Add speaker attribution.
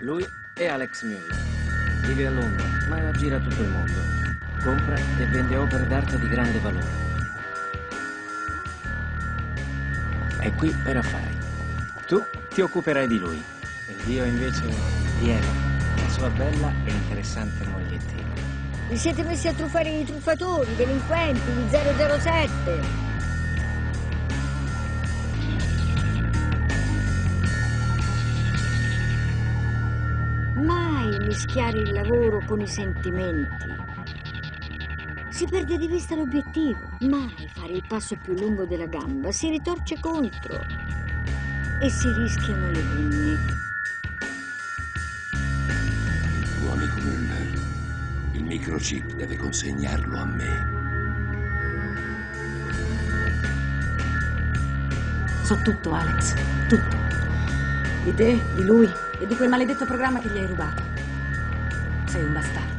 Speaker 1: Lui è Alex Mueller. Vive a Londra, ma gira tutto il mondo. Compra e vende opere d'arte di grande valore. È qui per affari. Tu ti occuperai di lui. Ed io invece di Eva, la sua bella e interessante mogliettina.
Speaker 2: Vi siete messi a truffare i truffatori, i delinquenti, gli 007. Mai mischiare il lavoro con i sentimenti. Si perde di vista l'obiettivo. Mai fare il passo più lungo della gamba. Si ritorce contro. E si rischiano le vigne.
Speaker 3: Il tuo amico Mueller, il microchip deve consegnarlo a me.
Speaker 4: So tutto, Alex. Tutto. Di te, di lui e di quel maledetto programma che gli hai rubato. Sei un bastardo.